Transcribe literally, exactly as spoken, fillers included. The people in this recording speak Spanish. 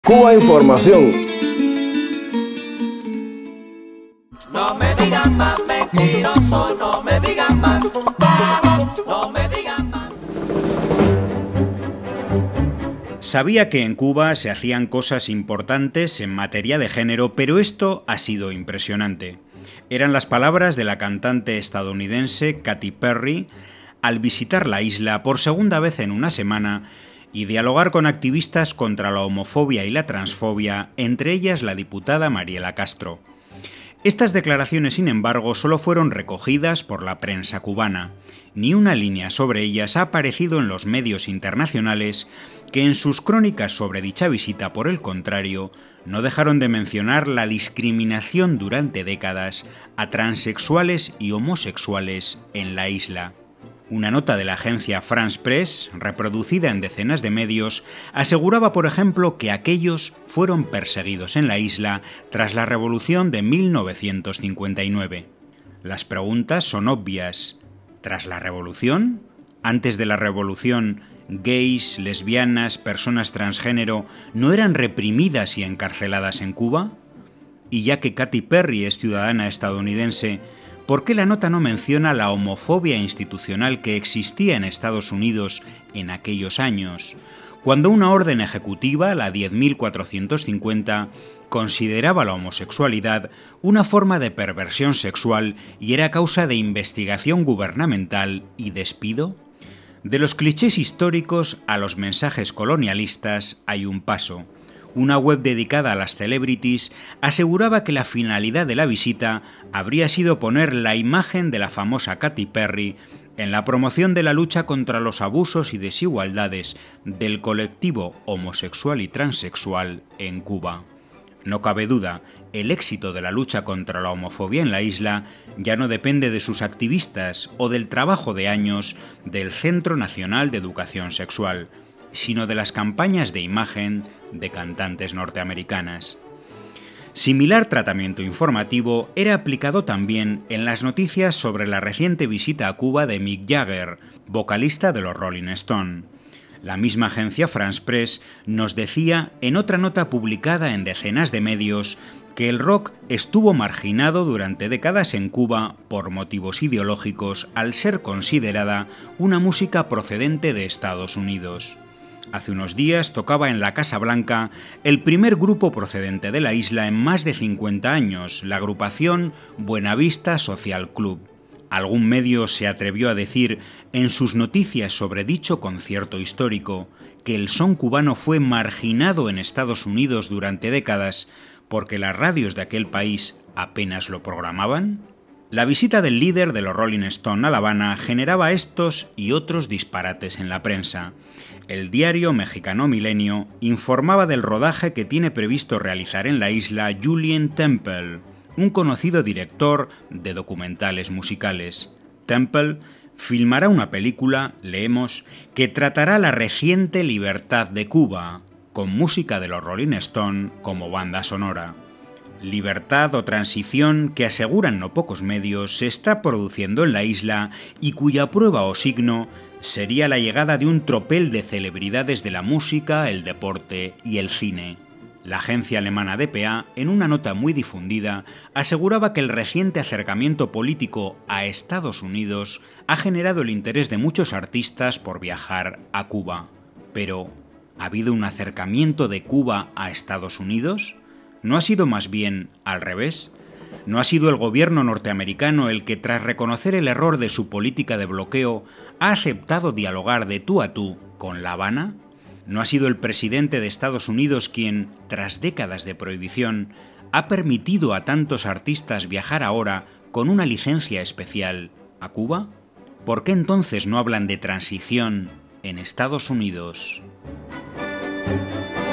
Cuba Información. No me digan más mentiroso, no me digan más, no me digan más. Sabía que en Cuba se hacían cosas importantes en materia de género, pero esto ha sido impresionante. Eran las palabras de la cantante estadounidense Katy Perry al visitar la isla por segunda vez en una semana y dialogar con activistas contra la homofobia y la transfobia, entre ellas la diputada Mariela Castro. Estas declaraciones, sin embargo, solo fueron recogidas por la prensa cubana. Ni una línea sobre ellas ha aparecido en los medios internacionales, que en sus crónicas sobre dicha visita, por el contrario, no dejaron de mencionar la discriminación durante décadas a transexuales y homosexuales en la isla. Una nota de la agencia France Press, reproducida en decenas de medios, aseguraba, por ejemplo, que aquellos fueron perseguidos en la isla tras la Revolución de mil novecientos cincuenta y nueve. Las preguntas son obvias. ¿Tras la Revolución? ¿Antes de la Revolución, gays, lesbianas, personas transgénero no eran reprimidas y encarceladas en Cuba? Y ya que Katy Perry es ciudadana estadounidense, ¿por qué la nota no menciona la homofobia institucional que existía en Estados Unidos en aquellos años, cuando una orden ejecutiva, la diez mil cuatrocientos cincuenta, consideraba la homosexualidad una forma de perversión sexual y era causa de investigación gubernamental y despido? De los clichés históricos a los mensajes colonialistas hay un paso. Una web dedicada a las celebrities aseguraba que la finalidad de la visita habría sido poner la imagen de la famosa Katy Perry en la promoción de la lucha contra los abusos y desigualdades del colectivo homosexual y transexual en Cuba. No cabe duda, el éxito de la lucha contra la homofobia en la isla ya no depende de sus activistas o del trabajo de años del Centro Nacional de Educación Sexual, sino de las campañas de imagen de cantantes norteamericanas. Similar tratamiento informativo era aplicado también en las noticias sobre la reciente visita a Cuba de Mick Jagger, vocalista de los Rolling Stone. La misma agencia France Press nos decía, en otra nota publicada en decenas de medios, que el rock estuvo marginado durante décadas en Cuba por motivos ideológicos al ser considerada una música procedente de Estados Unidos. Hace unos días tocaba en la Casa Blanca el primer grupo procedente de la isla en más de cincuenta años, la agrupación Buenavista Social Club. Algún medio se atrevió a decir en sus noticias sobre dicho concierto histórico que el son cubano fue marginado en Estados Unidos durante décadas porque las radios de aquel país apenas lo programaban. La visita del líder de los Rolling Stone a La Habana generaba estos y otros disparates en la prensa. El diario mexicano Milenio informaba del rodaje que tiene previsto realizar en la isla Julien Temple, un conocido director de documentales musicales. Temple filmará una película, leemos, que tratará la reciente libertad de Cuba, con música de los Rolling Stone como banda sonora. Libertad o transición que aseguran no pocos medios se está produciendo en la isla y cuya prueba o signo sería la llegada de un tropel de celebridades de la música, el deporte y el cine. La agencia alemana D P A, en una nota muy difundida, aseguraba que el reciente acercamiento político a Estados Unidos ha generado el interés de muchos artistas por viajar a Cuba. Pero, ¿ha habido un acercamiento de Cuba a Estados Unidos? ¿No ha sido más bien al revés? ¿No ha sido el gobierno norteamericano el que, tras reconocer el error de su política de bloqueo, ha aceptado dialogar de tú a tú con La Habana? ¿No ha sido el presidente de Estados Unidos quien, tras décadas de prohibición, ha permitido a tantos artistas viajar ahora con una licencia especial a Cuba? ¿Por qué entonces no hablan de transición en Estados Unidos?